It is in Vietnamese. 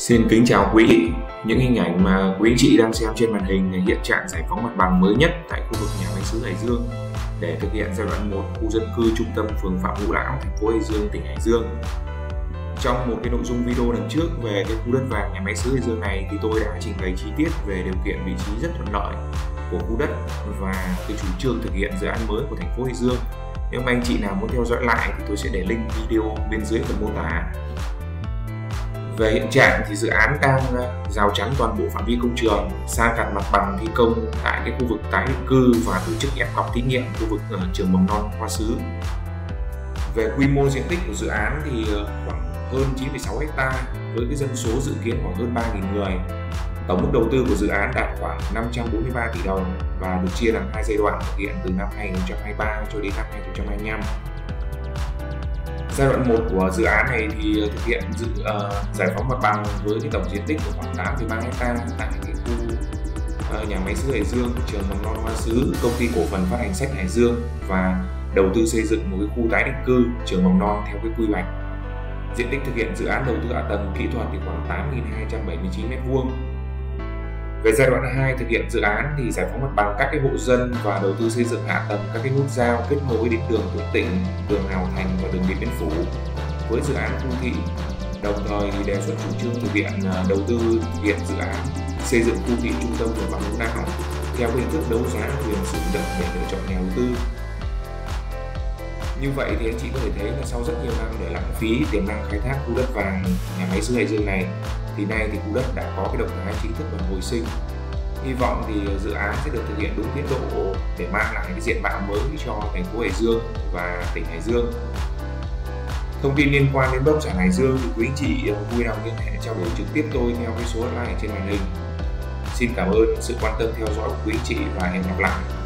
Xin kính chào quý vị. Những hình ảnh mà quý chị đang xem trên màn hình là hiện trạng giải phóng mặt bằng mới nhất tại khu vực nhà máy xứ Hải Dương để thực hiện giai đoạn 1 khu dân cư trung tâm phường Phạm Ngũ Lão, thành phố Hải Dương, tỉnh Hải Dương. Trong một cái nội dung video lần trước về cái khu đất vàng nhà máy xứ Hải Dương này thì tôi đã trình bày chi tiết về điều kiện vị trí rất thuận lợi của khu đất và cái chủ trương thực hiện dự án mới của thành phố Hải Dương. Nếu mà anh chị nào muốn theo dõi lại thì tôi sẽ để link video bên dưới phần mô tả. Về hiện trạng thì dự án đang rào chắn toàn bộ phạm vi công trường, san gạt mặt bằng thi công tại cái khu vực tái định cư và tổ chức ép học thí nghiệm khu vực trường mầm non Hoa Sứ. Về quy mô diện tích của dự án thì khoảng hơn 9,6 ha với cái dân số dự kiến khoảng hơn 3.000 người. Tổng mức đầu tư của dự án đạt khoảng 543 tỷ đồng và được chia làm hai giai đoạn thực hiện từ năm 2023 cho đến năm 2025. Giai đoạn 1 của dự án này thì thực hiện giải phóng mặt bằng với cái tổng diện tích của khoảng 8,3 ha tại cái khu nhà máy xứ Hải Dương, trường mầm non Hoa Sứ, công ty cổ phần phát hành sách Hải Dương và đầu tư xây dựng một cái khu tái định cư trường mầm non theo cái quy hoạch. Diện tích thực hiện dự án đầu tư hạ tầng kỹ thuật thì khoảng 8.279 m². Về giai đoạn 2 thực hiện dự án thì giải phóng mặt bằng các cái hộ dân và đầu tư xây dựng hạ tầng các cái nút giao kết nối đến đường Tuệ Tĩnh, đường Hào Thành và đường Điện Biên Phủ với dự án khu thị. Đồng thời thì đề xuất chủ trương thực hiện đầu tư thực hiện dự án xây dựng khu thị trung tâm phường Phạm Ngũ Lão theo hình thức đấu giá quyền sử dụng đất để lựa chọn nhà đầu tư. Như vậy thì anh chị có thể thấy là sau rất nhiều năm để lãng phí tiềm năng khai thác khu đất vàng nhà máy xứ Hải Dương này thì nay thì khu đất đã có cái động thái chính thức và hồi sinh. Hy vọng thì dự án sẽ được thực hiện đúng tiến độ để mang lại cái diện mạo mới cho thành phố Hải Dương và tỉnh Hải Dương. Thông tin liên quan đến bất động sản Hải Dương thì quý anh chị vui lòng liên hệ trao đổi trực tiếp tôi theo cái số hotline trên màn hình. Xin cảm ơn sự quan tâm theo dõi của quý anh chị và hẹn gặp lại.